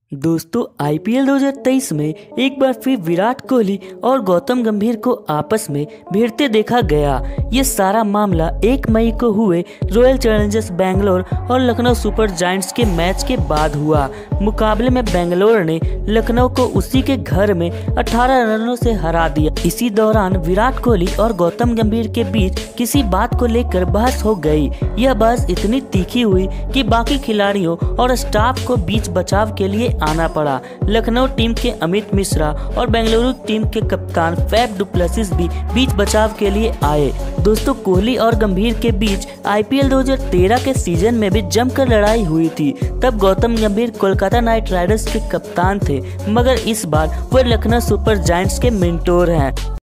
दोस्तों आईपीएल 2023 में एक बार फिर विराट कोहली और गौतम गंभीर को आपस में भिड़ते देखा गया। ये सारा मामला 1 मई को हुए रॉयल चैलेंजर्स बेंगलोर और लखनऊ सुपर जायंट्स के मैच के बाद हुआ। मुकाबले में बेंगलोर ने लखनऊ को उसी के घर में 18 रनों से हरा दिया। इसी दौरान विराट कोहली और गौतम गंभीर के बीच किसी बात को लेकर बहस हो गई। यह बहस इतनी तीखी हुई कि बाकी खिलाड़ियों और स्टाफ को बीच बचाव के लिए आना पड़ा। लखनऊ टीम के अमित मिश्रा और बेंगलुरु टीम के कप्तान फैफ डु प्लेसिस भी बीच बचाव के लिए आए। दोस्तों कोहली और गंभीर के बीच आईपीएल 2013 के सीजन में भी जमकर लड़ाई हुई थी। तब गौतम गंभीर कोलकाता नाइट राइडर्स के कप्तान थे, मगर इस बार वह लखनऊ सुपर जायंट्स के मेंटोर हैं।